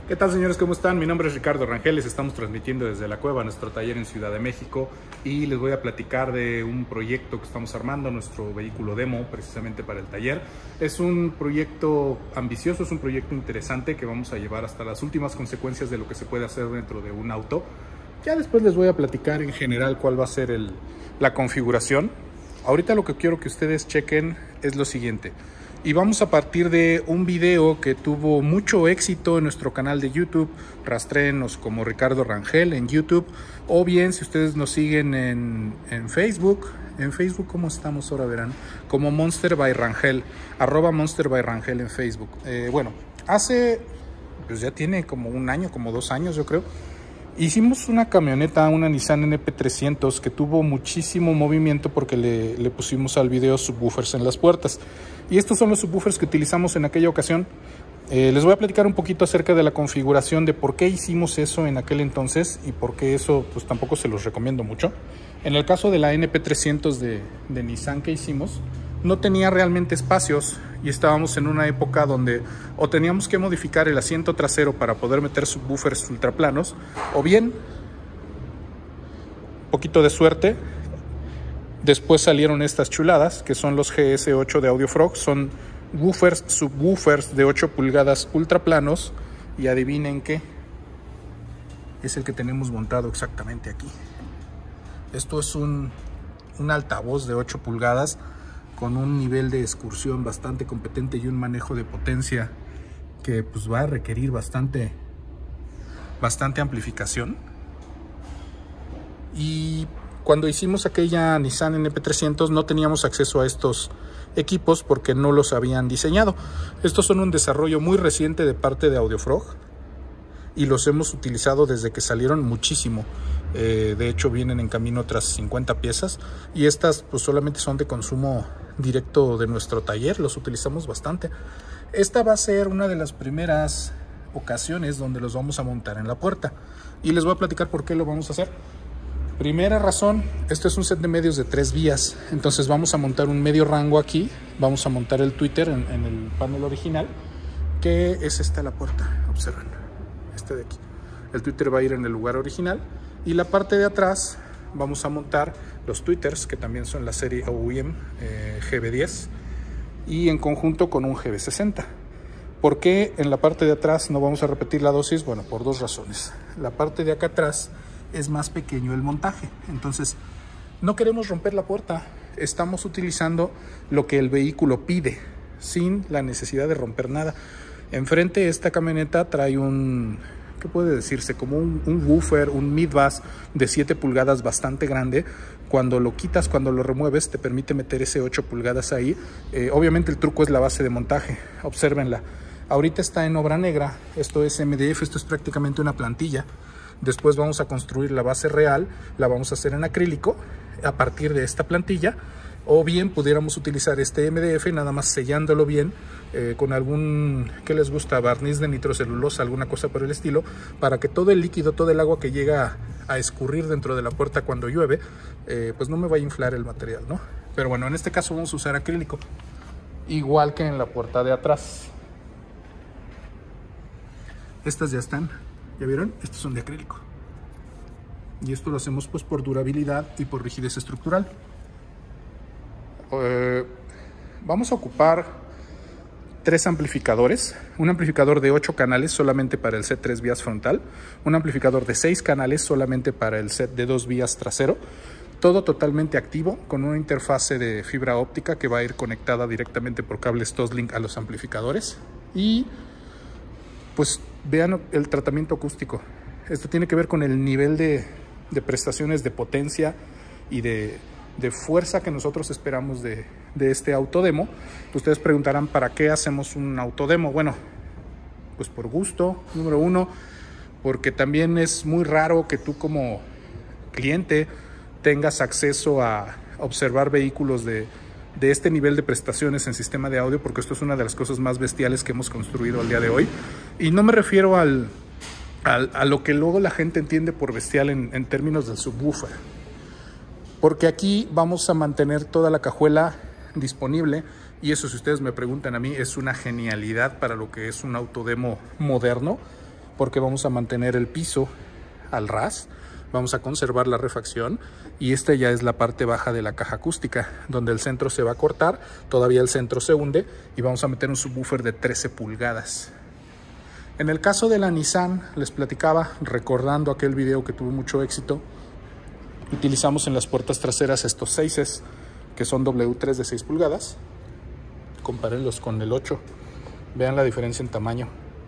¿Qué tal, señores? ¿Cómo están? Mi nombre es Ricardo Rangel, les estamos transmitiendo desde la cueva, nuestro taller en Ciudad de México, y les voy a platicar de un proyecto que estamos armando, nuestro vehículo demo, precisamente para el taller. Es un proyecto ambicioso, es un proyecto interesante que vamos a llevar hasta las últimas consecuencias de lo que se puede hacer dentro de un auto. Ya después les voy a platicar en general cuál va a ser la configuración. Ahorita lo que quiero que ustedes chequen es lo siguiente. Y vamos a partir de un video que tuvo mucho éxito en nuestro canal de YouTube. Rastréennos como Ricardo Rangel en YouTube. O bien, si ustedes nos siguen en Facebook. En Facebook, ¿cómo estamos ahora? Verán. Como Monster by Rangel. @Monster by Rangel en Facebook. Bueno, hace... pues ya tiene como un año, como 2 años yo creo. Hicimos una camioneta, una Nissan NP300 que tuvo muchísimo movimiento porque le pusimos al video subwoofers en las puertas. Y estos son los subwoofers que utilizamos en aquella ocasión. Les voy a platicar un poquito acerca de la configuración, de por qué hicimos eso en aquel entonces y por qué eso pues tampoco se los recomiendo mucho. En el caso de la NP300 de Nissan que hicimos, no tenía realmente espacios y estábamos en una época donde o teníamos que modificar el asiento trasero para poder meter subwoofers ultraplanos, o bien, un poquito de suerte, después salieron estas chuladas que son los GS8 de AudioFrog. Son subwoofers de 8 pulgadas ultraplanos, y adivinen qué es el que tenemos montado exactamente aquí. Esto es un altavoz de 8 pulgadas con un nivel de excursión bastante competente y un manejo de potencia que pues va a requerir bastante amplificación. Y cuando hicimos aquella Nissan NP300 no teníamos acceso a estos equipos porque no los habían diseñado. Estos son un desarrollo muy reciente de parte de AudioFrog y los hemos utilizado desde que salieron muchísimo. De hecho vienen en camino otras 50 piezas y estas pues solamente son de consumo directo de nuestro taller, los utilizamos bastante. Esta va a ser una de las primeras ocasiones donde los vamos a montar en la puerta y les voy a platicar por qué lo vamos a hacer. Primera razón, esto es un set de medios de 3 vías, entonces vamos a montar un medio rango aquí, vamos a montar el tweeter en el panel original, que es esta la puerta, observen, este de aquí. El tweeter va a ir en el lugar original y la parte de atrás vamos a montar los tweeters, que también son la serie OEM GB10, y en conjunto con un GB60. ¿Por qué en la parte de atrás no vamos a repetir la dosis? Bueno, por 2 razones. La parte de acá atrás es más pequeño el montaje, entonces no queremos romper la puerta, estamos utilizando lo que el vehículo pide sin la necesidad de romper nada. Enfrente esta camioneta trae un, ¿qué puede decirse? Como un woofer, un midbass de 7 pulgadas bastante grande. Cuando lo quitas, cuando lo remueves, te permite meter ese 8 pulgadas ahí. Obviamente el truco es la base de montaje, obsérvenla. Ahorita está en obra negra, esto es MDF, esto es prácticamente una plantilla. Después vamos a construir la base real, la vamos a hacer en acrílico a partir de esta plantilla. O bien pudiéramos utilizar este MDF nada más sellándolo bien con algún, ¿qué les gusta? Barniz de nitrocelulosa, alguna cosa por el estilo, para que todo el líquido, todo el agua que llega a escurrir dentro de la puerta cuando llueve, pues no me vaya a inflar el material, ¿no? Pero bueno, en este caso vamos a usar acrílico, igual que en la puerta de atrás. Estas ya están, ¿ya vieron? Estos son de acrílico. Y esto lo hacemos pues por durabilidad y por rigidez estructural. Vamos a ocupar 3 amplificadores, un amplificador de 8 canales solamente para el set 3 vías frontal, un amplificador de 6 canales solamente para el set de 2 vías trasero, todo totalmente activo con una interfase de fibra óptica que va a ir conectada directamente por cables Toslink a los amplificadores. Y pues vean el tratamiento acústico, esto tiene que ver con el nivel de prestaciones de potencia y de fuerza que nosotros esperamos de este autodemo. Ustedes preguntarán, ¿para qué hacemos un autodemo? Bueno, pues por gusto, número 1, porque también es muy raro que tú como cliente tengas acceso a observar vehículos de este nivel de prestaciones en sistema de audio, porque esto es una de las cosas más bestiales que hemos construido al día de hoy. Y no me refiero a lo que luego la gente entiende por bestial en términos del subwoofer, porque aquí vamos a mantener toda la cajuela disponible, y eso, si ustedes me preguntan a mí, es una genialidad para lo que es un autodemo moderno, porque vamos a mantener el piso al ras, vamos a conservar la refacción, y esta ya es la parte baja de la caja acústica, donde el centro se va a cortar, todavía el centro se hunde, y vamos a meter un subwoofer de 13 pulgadas. En el caso de la Nissan, les platicaba, recordando aquel video que tuvo mucho éxito, utilizamos en las puertas traseras estos 6s, que son W3 de 6 pulgadas. Compárenlos con el 8. Vean la diferencia en tamaño.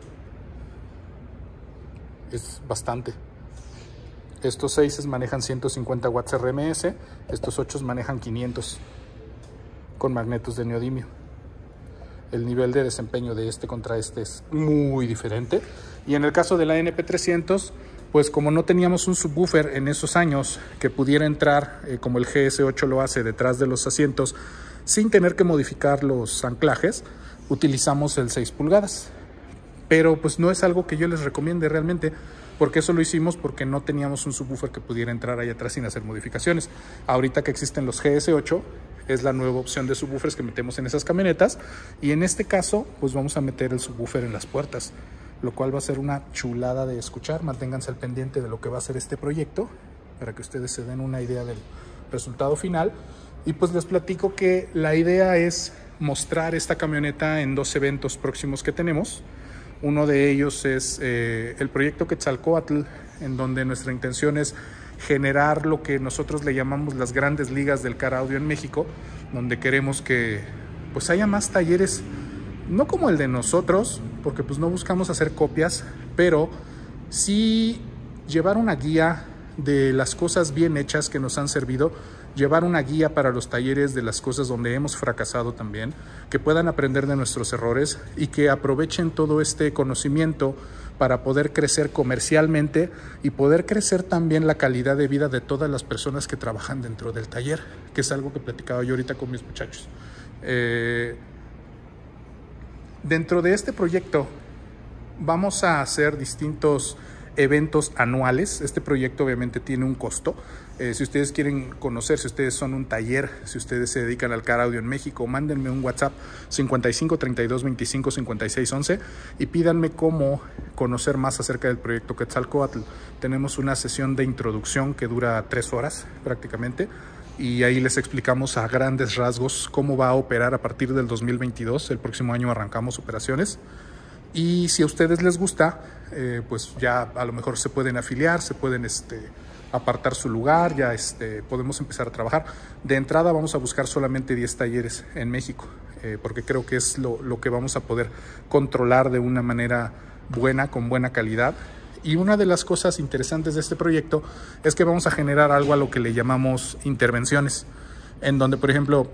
Es bastante. Estos 6s manejan 150 watts RMS, estos 8 manejan 500 con magnetos de neodimio. El nivel de desempeño de este contra este es muy diferente. Y en el caso de la NP300, pues como no teníamos un subwoofer en esos años que pudiera entrar, como el GS8 lo hace, detrás de los asientos, sin tener que modificar los anclajes, utilizamos el 6 pulgadas. Pero pues no es algo que yo les recomiende realmente, porque eso lo hicimos porque no teníamos un subwoofer que pudiera entrar ahí atrás sin hacer modificaciones. Ahorita que existen los GS8, es la nueva opción de subwoofers que metemos en esas camionetas, y en este caso pues vamos a meter el subwoofer en las puertas, lo cual va a ser una chulada de escuchar. Manténganse al pendiente de lo que va a ser este proyecto para que ustedes se den una idea del resultado final. Y pues les platico que la idea es mostrar esta camioneta en 2 eventos próximos que tenemos. Uno de ellos es el proyecto Quetzalcóatl, en donde nuestra intención es generar lo que nosotros le llamamos las grandes ligas del car audio en México, donde queremos que pues haya más talleres, no como el de nosotros, porque pues no buscamos hacer copias, pero sí llevar una guía de las cosas bien hechas que nos han servido, llevar una guía para los talleres de las cosas donde hemos fracasado también, que puedan aprender de nuestros errores y que aprovechen todo este conocimiento para poder crecer comercialmente y poder crecer también la calidad de vida de todas las personas que trabajan dentro del taller, que es algo que platicaba yo ahorita con mis muchachos. Dentro de este proyecto vamos a hacer distintos eventos anuales. Este proyecto obviamente tiene un costo. Si ustedes quieren conocer, si ustedes son un taller, si ustedes se dedican al car audio en México, mándenme un WhatsApp 55 32 25 56 11 y pídanme cómo conocer más acerca del proyecto Quetzalcóatl. Tenemos una sesión de introducción que dura 3 horas prácticamente, y ahí les explicamos a grandes rasgos cómo va a operar a partir del 2022. El próximo año arrancamos operaciones. Y si a ustedes les gusta, pues ya a lo mejor se pueden afiliar, se pueden apartar su lugar, ya podemos empezar a trabajar. De entrada vamos a buscar solamente 10 talleres en México, porque creo que es lo que vamos a poder controlar de una manera buena, con buena calidad. Y una de las cosas interesantes de este proyecto es que vamos a generar algo a lo que le llamamos intervenciones, en donde, por ejemplo,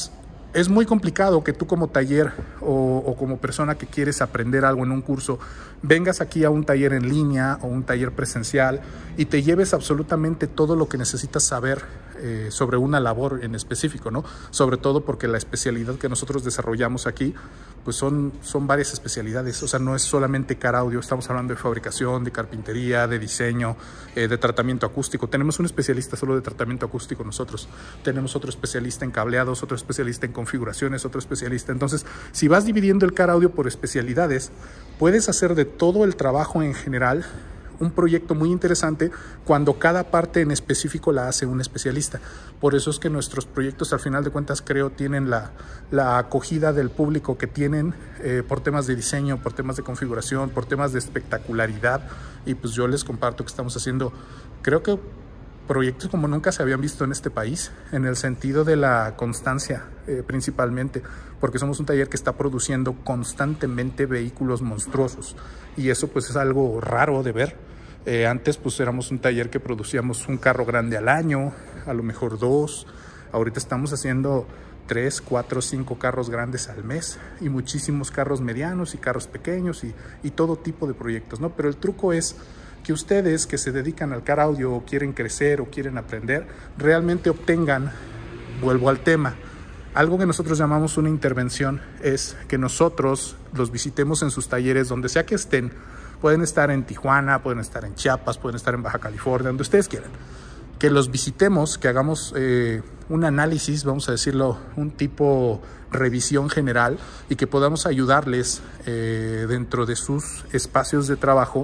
es muy complicado que tú como taller o como persona que quieres aprender algo en un curso, vengas aquí a un taller en línea o un taller presencial y te lleves absolutamente todo lo que necesitas saber sobre una labor en específico, ¿no? Sobre todo porque la especialidad que nosotros desarrollamos aquí, pues son varias especialidades. O sea, no es solamente car audio, estamos hablando de fabricación, de carpintería, de diseño, de tratamiento acústico. Tenemos un especialista solo de tratamiento acústico nosotros. Tenemos otro especialista en cableados, otro especialista en configuraciones, otro especialista. Entonces, si vas dividiendo el car audio por especialidades, puedes hacer de todo el trabajo en general un proyecto muy interesante cuando cada parte en específico la hace un especialista. Por eso es que nuestros proyectos, al final de cuentas, creo tienen la acogida del público que tienen, por temas de diseño, por temas de configuración, por temas de espectacularidad. Y pues yo les comparto que estamos haciendo, creo que proyectos como nunca se habían visto en este país, en el sentido de la constancia, principalmente, porque somos un taller que está produciendo constantemente vehículos monstruosos, y eso pues es algo raro de ver. Antes pues éramos un taller que producíamos un carro grande al año, a lo mejor 2. Ahorita estamos haciendo 3, 4, 5 carros grandes al mes, y muchísimos carros medianos y carros pequeños y todo tipo de proyectos, ¿no? Pero el truco es que ustedes que se dedican al car audio o quieren crecer o quieren aprender, realmente obtengan, vuelvo al tema, algo que nosotros llamamos una intervención. Es que nosotros los visitemos en sus talleres donde sea que estén. Pueden estar en Tijuana, pueden estar en Chiapas, pueden estar en Baja California, donde ustedes quieran. Que los visitemos, que hagamos un análisis, vamos a decirlo, un tipo revisión general, y que podamos ayudarles dentro de sus espacios de trabajo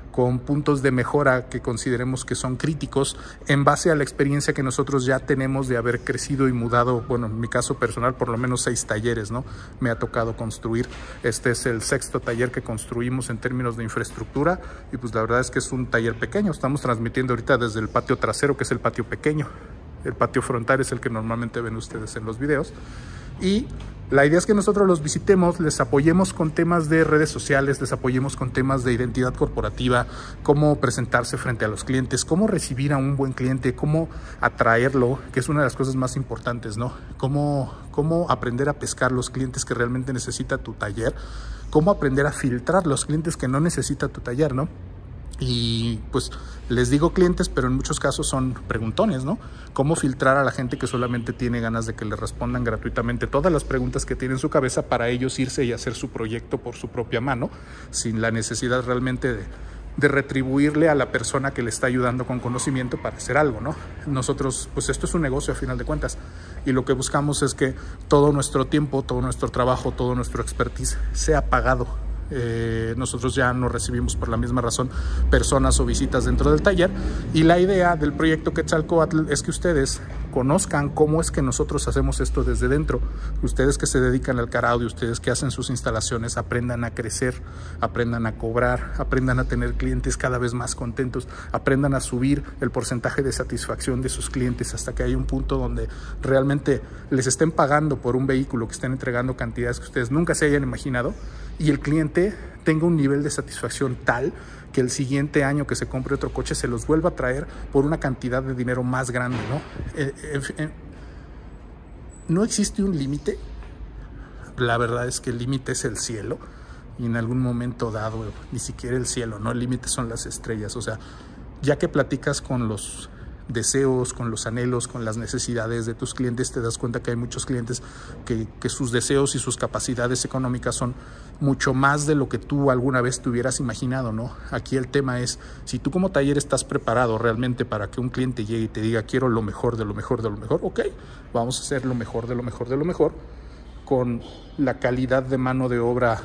con puntos de mejora que consideremos que son críticos en base a la experiencia que nosotros ya tenemos de haber crecido y mudado, bueno, en mi caso personal, por lo menos 6 talleres, ¿no? Me ha tocado construir. Este es el 6º taller que construimos en términos de infraestructura y pues la verdad es que es un taller pequeño. Estamos transmitiendo ahorita desde el patio trasero, que es el patio pequeño. El patio frontal es el que normalmente ven ustedes en los videos. Y la idea es que nosotros los visitemos, les apoyemos con temas de redes sociales, les apoyemos con temas de identidad corporativa, cómo presentarse frente a los clientes, cómo recibir a un buen cliente, cómo atraerlo, que es una de las cosas más importantes, ¿no? Cómo aprender a pescar los clientes que realmente necesita tu taller, cómo aprender a filtrar los clientes que no necesita tu taller, ¿no? Y pues les digo clientes, pero en muchos casos son preguntones, ¿no? Cómo filtrar a la gente que solamente tiene ganas de que le respondan gratuitamente todas las preguntas que tiene en su cabeza para ellos irse y hacer su proyecto por su propia mano, sin la necesidad realmente de retribuirle a la persona que le está ayudando con conocimiento para hacer algo, ¿no? Nosotros, pues esto es un negocio a final de cuentas y lo que buscamos es que todo nuestro tiempo, todo nuestro trabajo, todo nuestro expertise sea pagado. Nosotros ya no recibimos por la misma razón personas o visitas dentro del taller y la idea del proyecto Quetzalcóatl es que ustedes conozcan cómo es que nosotros hacemos esto desde dentro. Ustedes que se dedican al car audio, ustedes que hacen sus instalaciones, aprendan a crecer, aprendan a cobrar, aprendan a tener clientes cada vez más contentos, aprendan a subir el porcentaje de satisfacción de sus clientes hasta que haya un punto donde realmente les estén pagando por un vehículo, que estén entregando cantidades que ustedes nunca se hayan imaginado y el cliente tenga un nivel de satisfacción tal que el siguiente año que se compre otro coche se los vuelva a traer por una cantidad de dinero más grande, ¿no? No existe un límite. La verdad es que el límite es el cielo y en algún momento dado ni siquiera el cielo, ¿no? El límite son las estrellas. O sea, ya que platicas con los deseos, con los anhelos, con las necesidades de tus clientes, te das cuenta que hay muchos clientes que sus deseos y sus capacidades económicas son mucho más de lo que tú alguna vez te hubieras imaginado, ¿no? Aquí el tema es, si tú como taller estás preparado realmente para que un cliente llegue y te diga quiero lo mejor de lo mejor de lo mejor, ok, vamos a hacer lo mejor de lo mejor de lo mejor con la calidad de mano de obra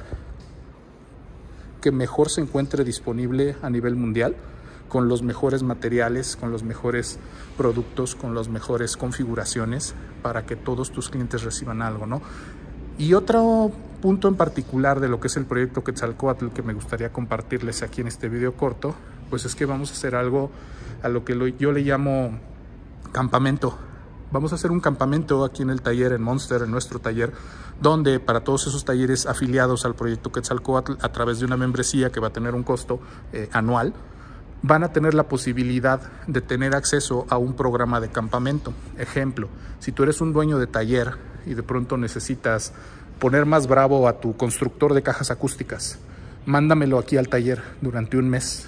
que mejor se encuentre disponible a nivel mundial, con los mejores materiales, con los mejores productos, con las mejores configuraciones para que todos tus clientes reciban algo, ¿no? Y otro punto en particular de lo que es el proyecto Quetzalcóatl que me gustaría compartirles aquí en este video corto, pues es que vamos a hacer algo a lo que yo le llamo campamento. Vamos a hacer un campamento aquí en el taller, en Monster, en nuestro taller, donde para todos esos talleres afiliados al proyecto Quetzalcóatl, a través de una membresía que va a tener un costo anual, van a tener la posibilidad de tener acceso a un programa de campamento. Ejemplo, si tú eres un dueño de taller y de pronto necesitas poner más bravo a tu constructor de cajas acústicas, mándamelo aquí al taller durante un mes.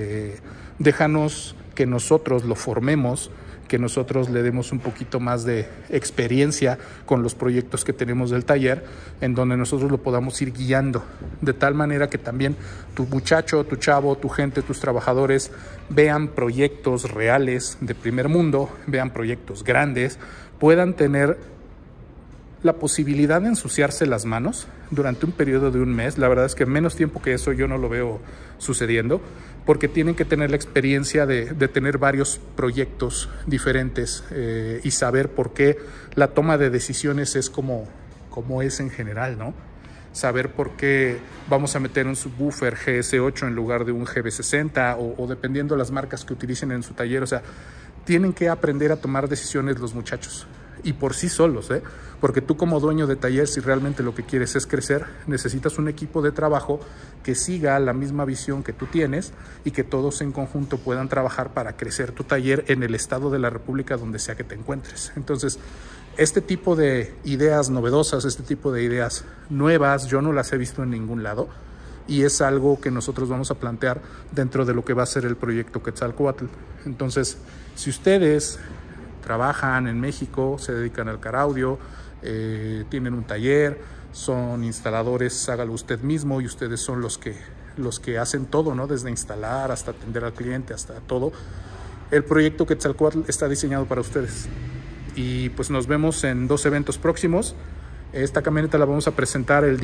Déjanos que nosotros lo formemos, que nosotros le demos un poquito más de experiencia con los proyectos que tenemos del taller, en donde nosotros lo podamos ir guiando, de tal manera que también tu muchacho, tu chavo, tu gente, tus trabajadores vean proyectos reales de primer mundo, vean proyectos grandes, puedan tener la posibilidad de ensuciarse las manos durante un periodo de un mes. La verdad es que menos tiempo que eso yo no lo veo sucediendo, porque tienen que tener la experiencia de tener varios proyectos diferentes y saber por qué la toma de decisiones es como es en general, ¿no? Saber por qué vamos a meter un subwoofer GS8 en lugar de un GB60 o dependiendo las marcas que utilicen en su taller. O sea, tienen que aprender a tomar decisiones los muchachos. Y por sí solos, porque tú como dueño de taller, si realmente lo que quieres es crecer, necesitas un equipo de trabajo que siga la misma visión que tú tienes y que todos en conjunto puedan trabajar para crecer tu taller en el estado de la República donde sea que te encuentres. Entonces, este tipo de ideas novedosas, este tipo de ideas nuevas, yo no las he visto en ningún lado y es algo que nosotros vamos a plantear dentro de lo que va a ser el proyecto Quetzalcóatl. Entonces, si ustedes trabajan en México, se dedican al car audio, tienen un taller, son instaladores, hágalo usted mismo y ustedes son los que hacen todo, ¿no? Desde instalar hasta atender al cliente, hasta todo. El proyecto Quetzalcóatl está diseñado para ustedes. Y pues nos vemos en 2 eventos próximos. Esta camioneta la vamos a presentar el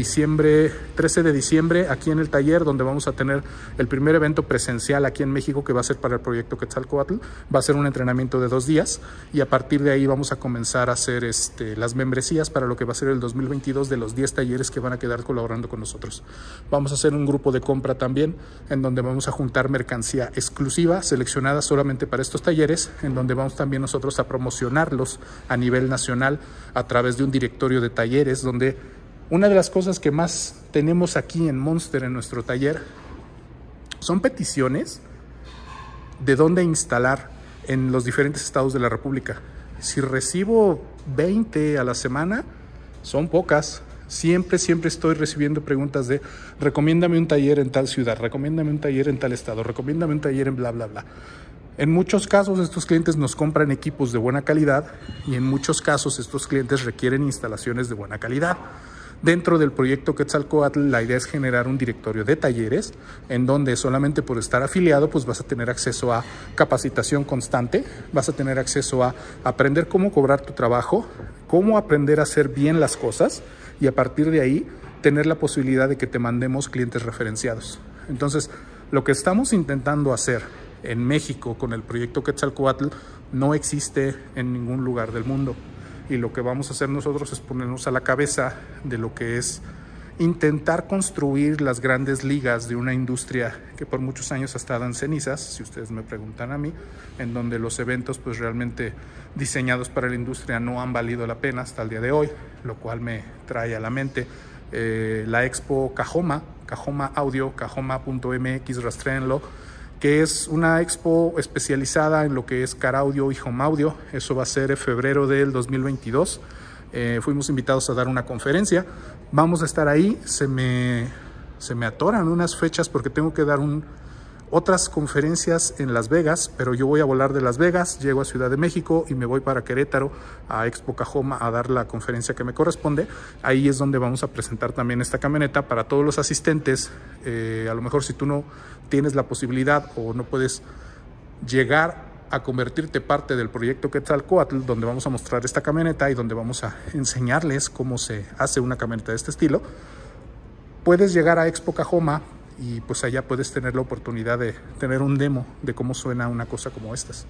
13 de diciembre aquí en el taller, donde vamos a tener el primer evento presencial aquí en México, que va a ser para el proyecto Quetzalcóatl. Va a ser un entrenamiento de 2 días y a partir de ahí vamos a comenzar a hacer las membresías para lo que va a ser el 2022 de los 10 talleres que van a quedar colaborando con nosotros. Vamos a hacer un grupo de compra también, en donde vamos a juntar mercancía exclusiva, seleccionada solamente para estos talleres, en donde vamos también nosotros a promocionarlos a nivel nacional a través de un directorio de talleres, donde una de las cosas que más tenemos aquí en Monster, en nuestro taller, son peticiones de dónde instalar en los diferentes estados de la República. Si recibo 20 a la semana, son pocas. Siempre estoy recibiendo preguntas de recomiéndame un taller en tal ciudad, recomiéndame un taller en tal estado, recomiéndame un taller en bla, bla, bla. En muchos casos estos clientes nos compran equipos de buena calidad y en muchos casos estos clientes requieren instalaciones de buena calidad. Dentro del proyecto Quetzalcóatl, la idea es generar un directorio de talleres en donde solamente por estar afiliado pues vas a tener acceso a capacitación constante, vas a tener acceso a aprender cómo cobrar tu trabajo, cómo aprender a hacer bien las cosas y a partir de ahí tener la posibilidad de que te mandemos clientes referenciados. Entonces, lo que estamos intentando hacer en México con el proyecto Quetzalcóatl no existe en ningún lugar del mundo. Y lo que vamos a hacer nosotros es ponernos a la cabeza de lo que es intentar construir las grandes ligas de una industria que por muchos años ha estado en cenizas, si ustedes me preguntan a mí, en donde los eventos pues realmente diseñados para la industria no han valido la pena hasta el día de hoy, lo cual me trae a la mente la Expo Cajoma Audio, cajoma.mx, rastréenlo, que es una expo especializada en lo que es car audio y home audio. Eso va a ser en febrero del 2022. Fuimos invitados a dar una conferencia. Vamos a estar ahí. Se me atoran unas fechas porque tengo que dar otras conferencias en Las Vegas, pero yo voy a volar de Las Vegas, llego a Ciudad de México y me voy para Querétaro a Expo Cajoma a dar la conferencia que me corresponde. Ahí es donde vamos a presentar también esta camioneta para todos los asistentes. A lo mejor si tú no tienes la posibilidad o no puedes llegar a convertirte parte del proyecto Quetzalcóatl, donde vamos a mostrar esta camioneta y donde vamos a enseñarles cómo se hace una camioneta de este estilo, puedes llegar a Expo Cajoma y pues allá puedes tener la oportunidad de tener un demo de cómo suena una cosa como estas.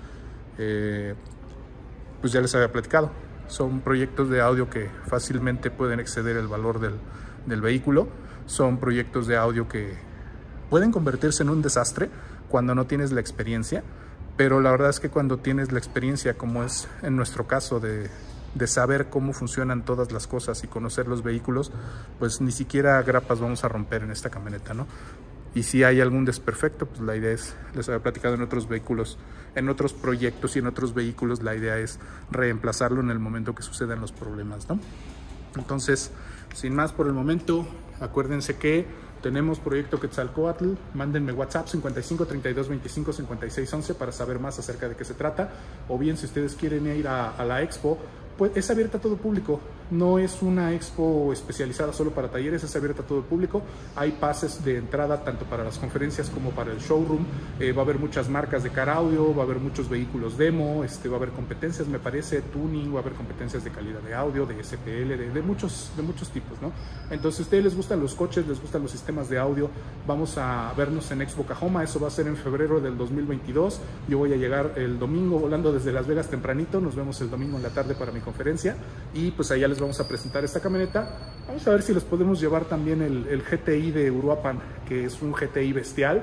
Pues ya les había platicado, son proyectos de audio que fácilmente pueden exceder el valor del vehículo. Son proyectos de audio que pueden convertirse en un desastre cuando no tienes la experiencia, pero la verdad es que cuando tienes la experiencia, como es en nuestro caso de saber cómo funcionan todas las cosas y conocer los vehículos, pues ni siquiera grapas vamos a romper en esta camioneta, ¿no? Y si hay algún desperfecto, pues la idea es, les había platicado en otros vehículos, en otros proyectos y en otros vehículos, la idea es reemplazarlo en el momento que sucedan los problemas, ¿no? Entonces, sin más por el momento, acuérdense que tenemos proyecto Quetzalcóatl. Mándenme WhatsApp 55 32 25 56 11 para saber más acerca de qué se trata. O bien, si ustedes quieren ir a la expo, pues es abierta a todo público. No es una expo especializada solo para talleres, es abierta a todo público. Hay pases de entrada tanto para las conferencias como para el showroom. Va a haber muchas marcas de car audio, va a haber muchos vehículos demo, va a haber competencias, me parece, tuning, va a haber competencias de calidad de audio, de SPL, de muchos tipos, ¿no? Entonces, si a ustedes les gustan los coches, les gustan los sistemas de audio, vamos a vernos en Expo Cajoma. Eso va a ser en febrero del 2022. Yo voy a llegar el domingo volando desde Las Vegas tempranito. Nos vemos el domingo en la tarde para mi conferencia y pues allá les vamos a presentar esta camioneta. Vamos a ver si les podemos llevar también el GTI de Uruapan, que es un GTI bestial,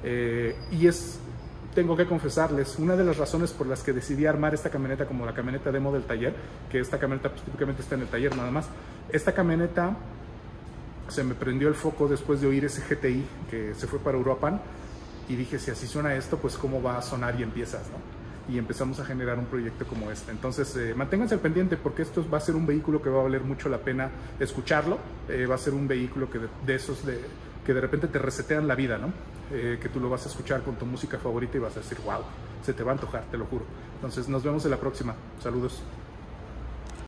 y tengo que confesarles, una de las razones por las que decidí armar esta camioneta como la camioneta demo del taller, que esta camioneta pues, típicamente está en el taller nada más. Esta camioneta se me prendió el foco después de oír ese GTI que se fue para Uruapan y dije, si así suena esto, pues cómo va a sonar y empiezas, ¿no? Y empezamos a generar un proyecto como este. Entonces, manténganse al pendiente porque esto va a ser un vehículo que va a valer mucho la pena escucharlo. Va a ser un vehículo que que de repente te resetean la vida, ¿no? Que tú lo vas a escuchar con tu música favorita y vas a decir, wow, se te va a antojar, te lo juro. Entonces, nos vemos en la próxima. Saludos.